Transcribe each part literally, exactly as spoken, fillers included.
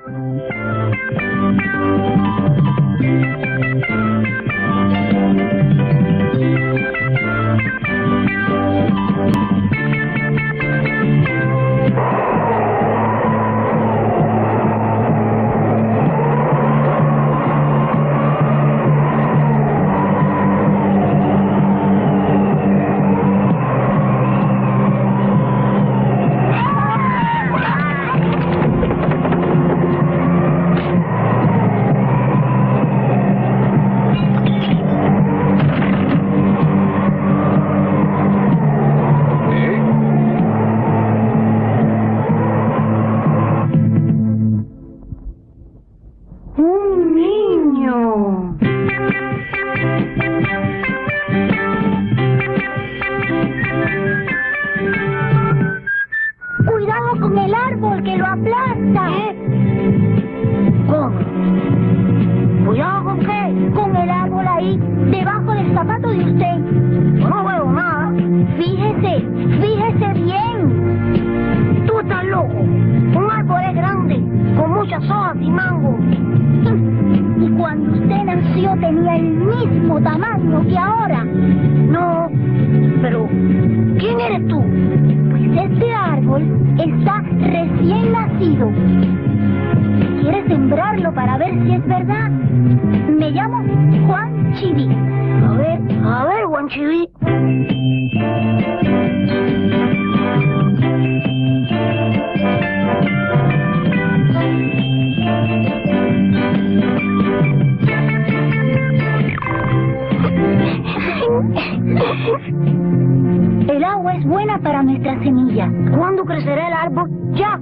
El agua es buena para nuestra semilla. ¿Cuándo crecerá el árbol? ¡Ya!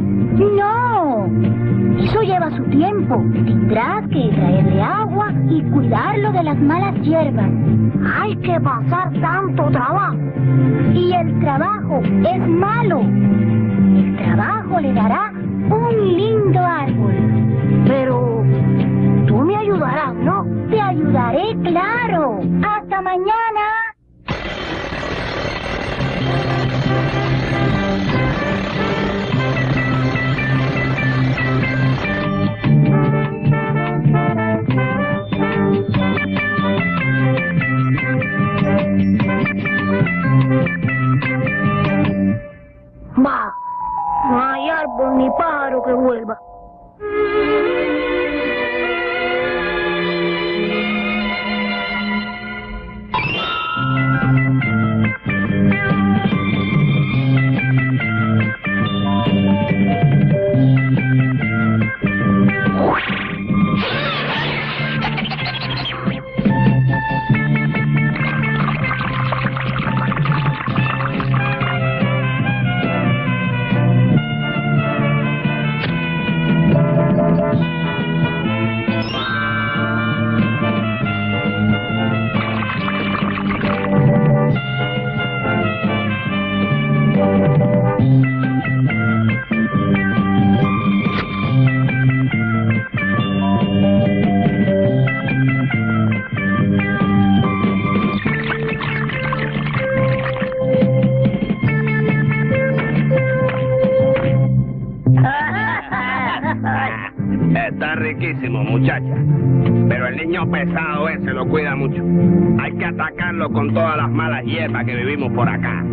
¡No! Eso lleva su tiempo. Tendrás que traerle agua y cuidarlo de las malas hierbas. Hay que pasar tanto trabajo. Y el trabajo es malo. El trabajo le dará un lindo árbol. Pero tú me ayudarás, ¿no? Te ayudaré, claro. ¡Hasta mañana! Va, no hay árbol ni pájaro que vuelva. Está riquísimo, muchacha. Pero el niño pesado ese lo cuida mucho. Hay que atacarlo con todas las malas hierbas que vivimos por acá.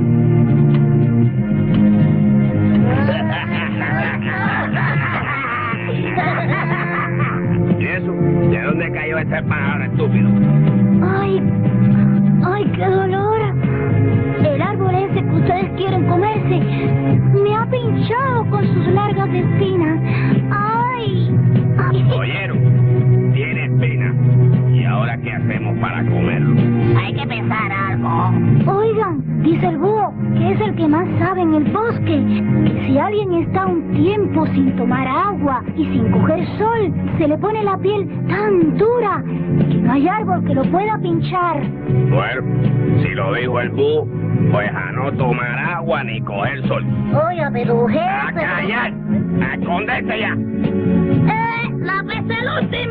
¿Y eso? ¿De dónde cayó ese pájaro estúpido? ¡Ay! ¡Ay, qué dolor! El árbol ese que ustedes quieren comerse me ha pinchado con sus largas espinas. ¡Ay! Oyeron, tiene espina. ¿Y ahora qué hacemos para comerlo? Hay que pensar algo. Oigan, dice el búho, que es el que más sabe en el bosque, que si alguien está un tiempo sin tomar agua y sin coger sol, se le pone la piel tan dura que no hay árbol que lo pueda pinchar. Bueno, si lo dijo el búho, pues a no tomar agua ni coger sol. Oiga, pero jefe... ¡A callar! ¡A esconderte ya! ¡Eh! ¡La vez el último!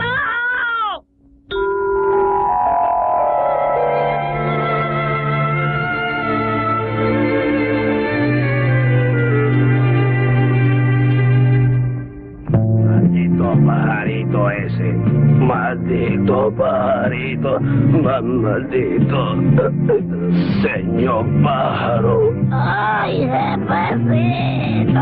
pajarito ese. Maldito pajarito. Ma- Maldito. Señor pájaro. ¡Ay, jefecito!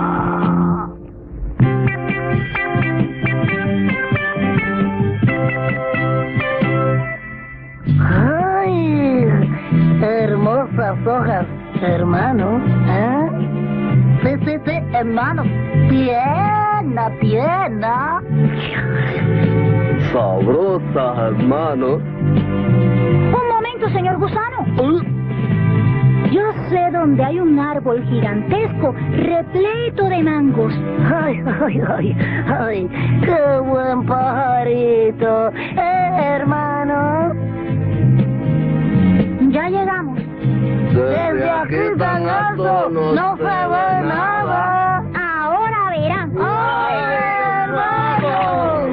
¡Ay! Hermosas hojas, hermano. ¿Eh? Sí, sí, sí, hermano. Tierna, tierna. Sabrosas, hermano. Un momento, señor gusano. Yo sé dónde hay un árbol gigantesco, repleto de mangos. Ay, ay, ay, ay, qué buen pajarito, eh, hermano. Ya llegamos. Desde aquí tan alto no se ve nada. Ahora verán. ¡Ay, hermano!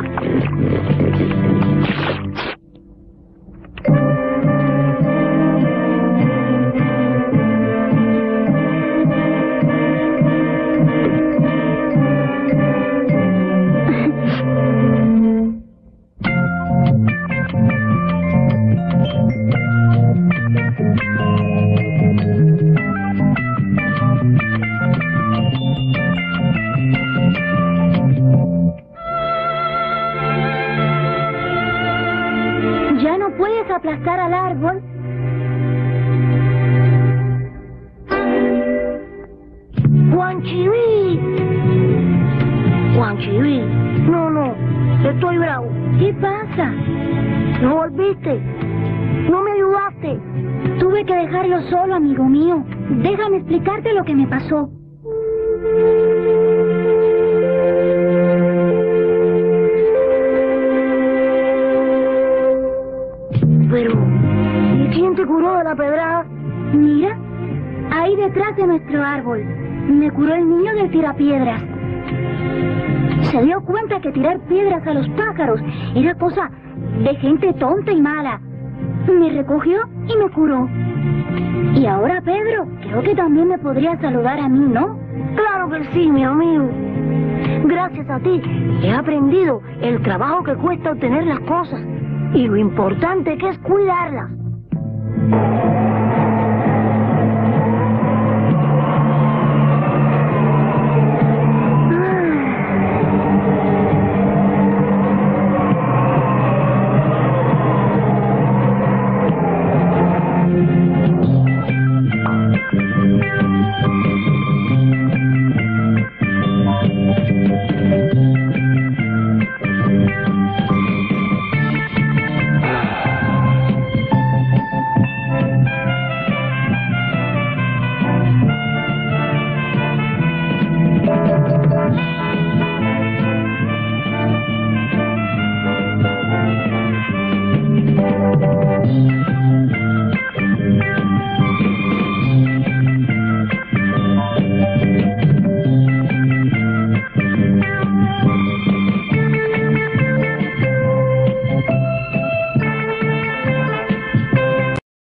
¿Ya no puedes aplastar al árbol? Juan Chiví. Juan Chiví. No, no, estoy bravo. ¿Qué pasa? ¿No volviste? ¿No me ayudaste? Tuve que dejarlo solo, amigo mío. Déjame explicarte lo que me pasó. Pero, ¿y quién te curó de la pedrada? Mira, ahí detrás de nuestro árbol, me curó el niño del tirapiedras. Se dio cuenta que tirar piedras a los pájaros era cosa de gente tonta y mala. Me recogió y me curó. Y ahora, Pedro, creo que también me podría saludar a mí, ¿no? Claro que sí, mi amigo. Gracias a ti he aprendido el trabajo que cuesta obtener las cosas y lo importante que es cuidarlas. Ah.